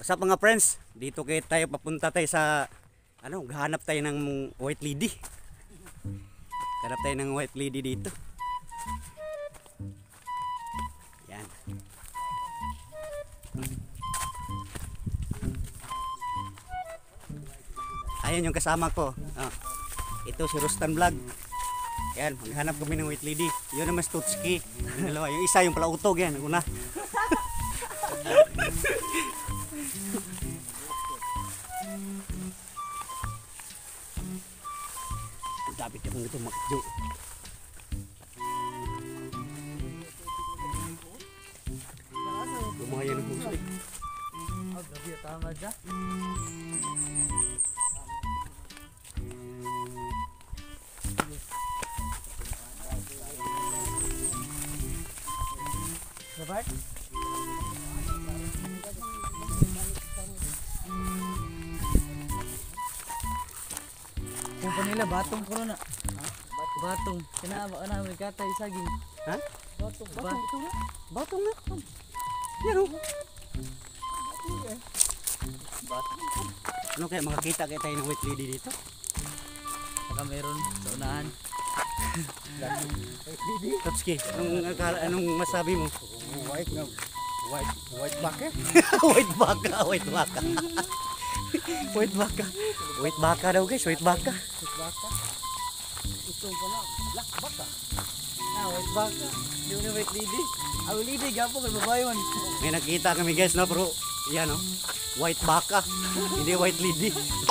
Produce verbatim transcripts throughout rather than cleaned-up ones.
Sa mga friends, dito kayo tayo papunta tayo sa ano, gahanap tayo ng white lady. Hanap tayo ng white lady dito. Yan. Ayun yung kasama ko. Oh. Ito si Rustan Vlog. Yan, maghanap kami ng white lady. Yun naman Stutski. Dalawa, yung isa yung palautog yan, una. Dapat yung ito makjo. Lumayan ang puso eh. Oh, gabi tama dyan. Dapat? Kung pa nila batong ko na. Batong. Kinaaba ka na may katay saging. Ha? Batong. Batong. Batong na. Yan o. Ano kaya makakita kaya tayo ng white lady dito? Baka meron sa unahan. Totski, anong, akala- anong masabi mo? White na. White, white baka. White baka, white baka. White baka. White baka daw guys, white baka. White baka. Ito pa na. Black baka. Ah, white baka. Di mo na white lady. Ah, white lady, gapo kay babae man. May nakita kami guys no, pero yan o. White baka, hindi white lady.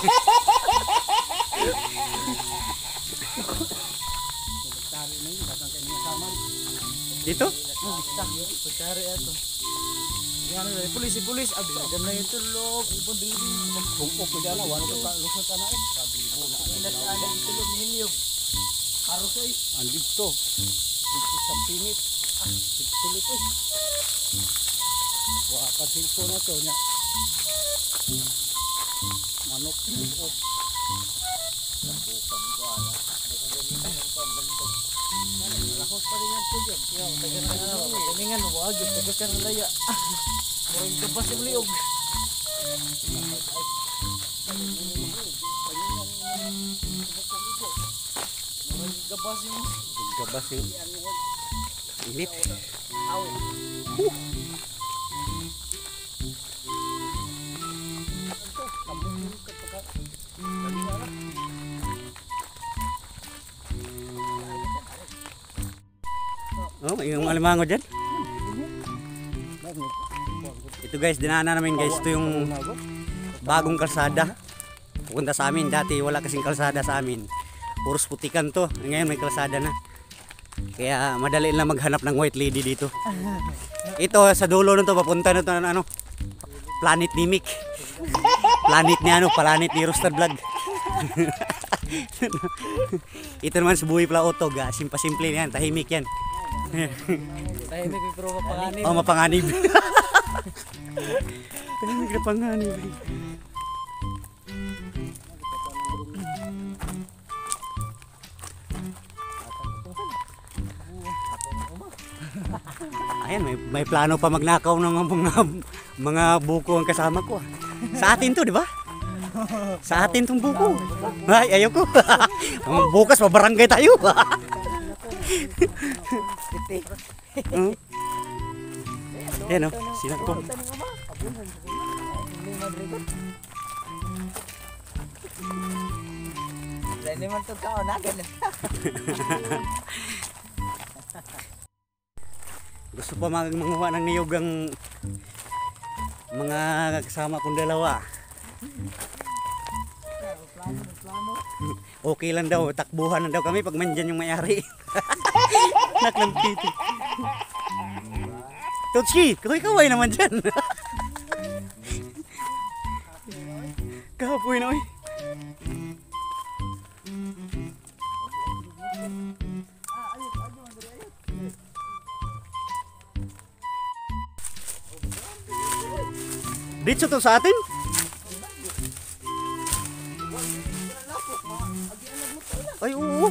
Tari na yun. Batang kayo niya saman. Dito? Oh, bisa. Pagkari ato. Yan na, pulis, pulis. Abi, nagan na yung tulog. Ibon dili. Kumpok ko dyan na. Wala ko pa. Lusot ka na eh. Sabi mo na. Ilas na yung tulog ninyo. Karo ko eh. Andito. Dito sa pinit. Ah, sigsulit eh. Wala ka silpo na to niya. Manok. Oh. Nabukan ko ala. Lakos pa rin yan po dyan. Kaya, tagan na nga. Kaningan mo, wag yun. Tagas ka ng laya. Murang kabas yung liog. Murang kabas yung... Gabas yung init. Awin. Oh, yung alimango dyan. Ito guys, dinaanan namin guys. Ito yung bagong kalsada. Pupunta sa amin. Dati wala kasing kalsada sa amin. Puros putikan to. Ngayon may kalsada na. Kaya madali lang maghanap ng white lady dito. Ito sa dulo nito papunta na to ano, Planet ni Mick. Planet ni ano, planet ni Rustan Vlog. Ito naman si Buhay Plautog. Simpa-simple yan, tahimik yan. Tahimik yung pero mapanganib. Oh, mapanganib. Tahimik na panganib. Ayan, may, may plano pa magnakaw ng mga mga buko ang kasama ko. Sa atin to, di ba? Sa atin tong buko. Ay, ayoko. Bukas mabarangay tayo. Hmm? Yan o, sinakong. Hindi man ito kao na ganun. Gusto pa mag manguha ng niyog ang mga kasama kong dalawa. Okay lang daw, takbuhan na daw kami pag mandyan yung may-ari. Anak ng titi. Totski, kaway-kaway naman dyan. Kahapoy na oy. Dito to sa atin? Ay, oo.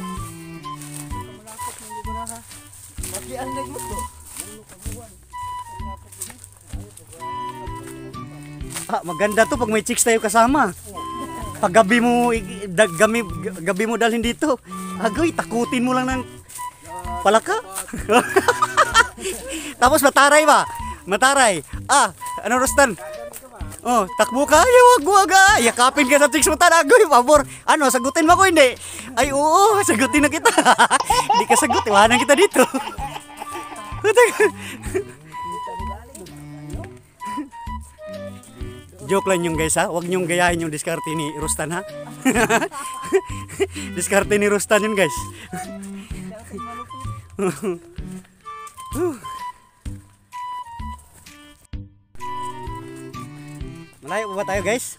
Magian na gusto. Ha, maganda to pag may chicks tayo kasama. Pag gabi mo, i- da, gabi, gabi mo dalhin dito. Agoy, takutin mo lang ng palaka. Tapos mataray ba? Mataray. Ah, ano Rustan? Oh, takbo ka. Ay, wag, wag ah. Yakapin ka sa chicks mo tanagoy, pabor. Ano, sagutin mo ko hindi? Ay, oo, sagutin na kita. Hindi ka sagot, iwanan kita dito. Joke lang yung guys ha. Huwag niyong gayahin yung diskarte ni Rustan ha. Diskarte ni Rustan yun guys. Malayo pa ba tayo guys?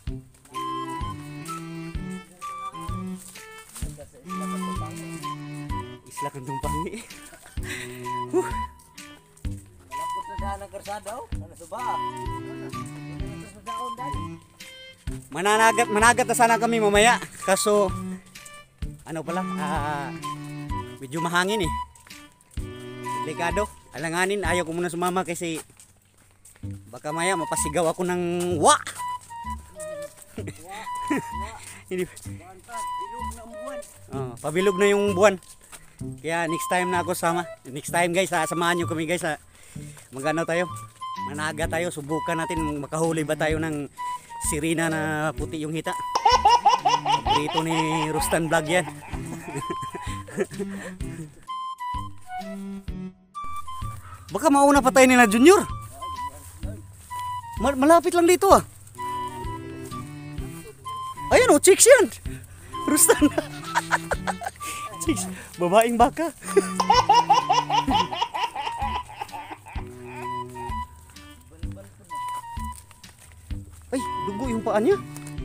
Isla Kantong Pangi. Huh. Malapot na daan ng karsada oh. Ano sa ba? Mananagat, managat na sana kami mamaya. Kaso, ano pala, ah, medyo mahangin eh. Delikado. Alanganin, ayaw ko muna sumama kasi baka maya mapasigaw ako ng wa. Hindi. Oh, pabilog na yung buwan. Kaya next time na ako sama. Next time guys, ha, samahan nyo kami guys. Ha. Magano tayo? Managa tayo, subukan natin makahuli ba tayo ng sirena na puti yung hita. Dito ni Rustan Vlog yan. Baka mauna pa tayo nila Junior. Mal malapit lang dito ah. Ayun oh, chicks yan. Rustan. Chicks, babaeng baka. Ay, dugo yung paa niya.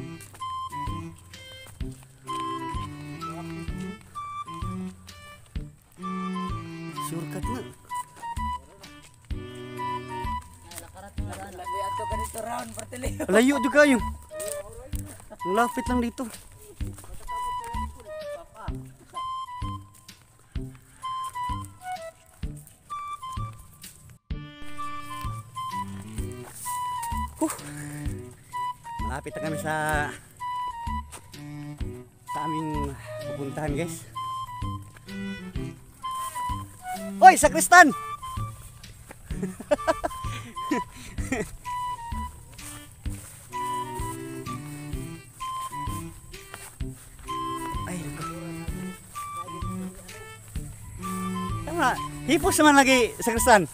Shortcut na. Labi ato ka dito round partili. Layo juga yung. Ang lapit lang dito. Huh. Malapit na kami sa sa aming pupuntahan guys. Hoy, sakristan! Ay, tama, hipos naman lagi sakristan.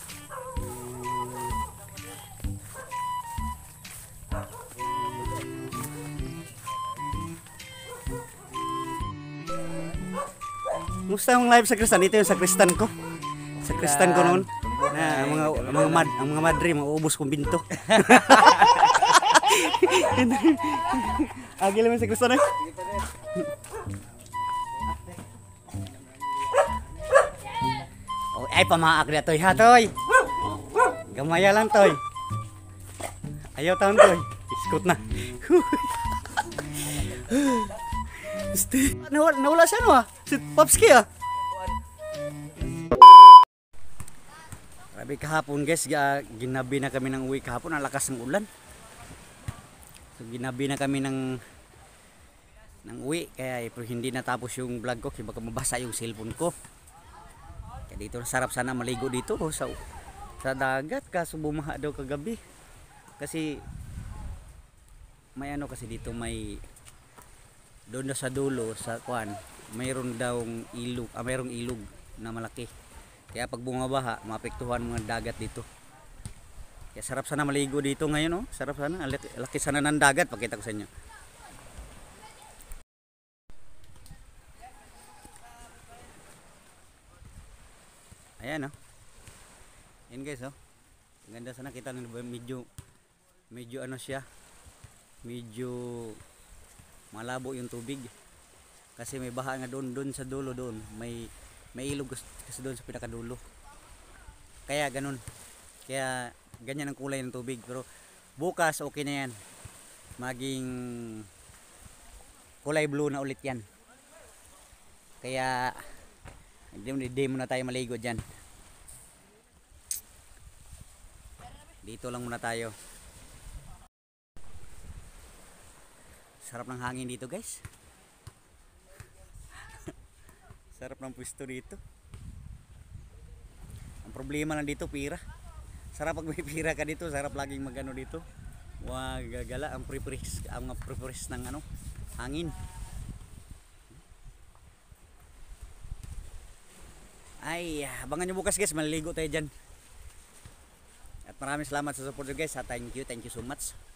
Musta yung live sa Kristan? Ito yung sa Kristan ko. Sa Kristan ko noon. Na mga mga mad, ang mga madre mauubos kong binto. Agil mo sa Kristan eh. Oh, ay pamaak na toy ha toy. Gamaya lang toy. Ayaw taon toy. Iskot na. Este, nawala, nawala siya no ah. Si Popski ah. Grabe kahapon guys, ginabi na kami ng uwi kahapon, ang lakas ng ulan. So ginabi na kami ng ng uwi kaya eh, hindi natapos yung vlog ko kasi baka mabasa yung cellphone ko. Kaya dito sarap sana maligo dito oh, sa sa dagat kaso bumaha daw kagabi. Kasi may ano kasi dito may doon na sa dulo sa kuan mayroon daw ilog, ah, mayroong ilog na malaki. Kaya pag bumabaha, maapektuhan mga dagat dito. Kaya sarap sana maligo dito ngayon, oh. Sarap sana, laki, laki sana ng dagat, pakita ko sa inyo. Ayan, oh. Ayan guys, oh. Ganda sana kita ng medyo medyo ano siya. Medyo malabo yung tubig kasi may baha nga doon doon sa dulo doon may may ilog kasi doon sa pinakadulo kaya ganun kaya ganyan ang kulay ng tubig pero bukas okay na yan maging kulay blue na ulit yan kaya hindi, hindi muna tayo maligo dyan dito lang muna tayo. Sarap ng hangin dito guys. Sarap ng pwesto dito. Ang problema lang dito, pira. Sarap pag may pira ka dito, sarap laging magano dito. Wag gagala ang prepares, ang prepares ng ano, hangin. Ay, abangan nyo bukas guys, maliligo tayo dyan. At maraming salamat sa support nyo guys. Thank you, thank you so much.